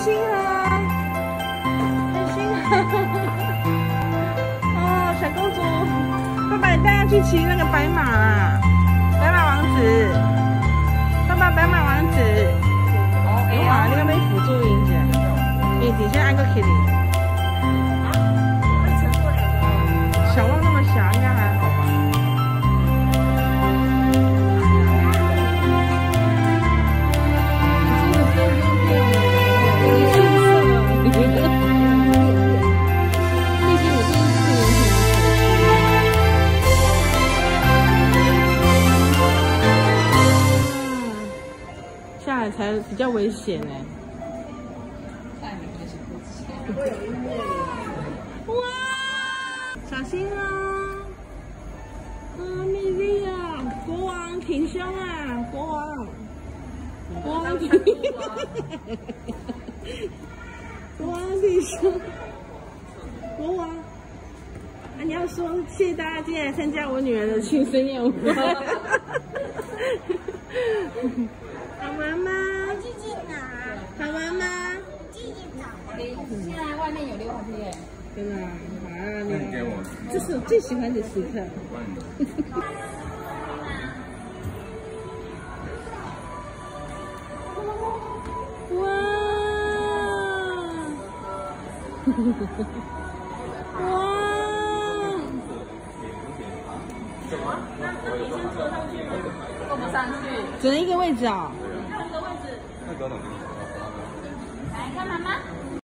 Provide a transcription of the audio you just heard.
心啊，开心啊！哦，小公主，爸爸你带她去骑那个白马啦，白马王子，爸爸白马王子。哦，哇，你那边辅助音姐，你底下按个 Kitty。小鹿那么小，应该还好吧？下来才比较危险哎。哇！小心哦！啊，蜜莉啊，国王挺凶啊，国王挺，国王挺凶，国王。啊，你要说谢谢大家今天来参加我女儿的庆生宴会。好玩吗？ 自己拿。 好玩吗？ 自己找。 现在外面有溜滑梯耶。 真的啊，好啊，你给我，这是我最喜欢的时刻。哇！哇！那你先坐上去吗？坐不上去，只能一个位置哦。 还有一个位置。 那高等。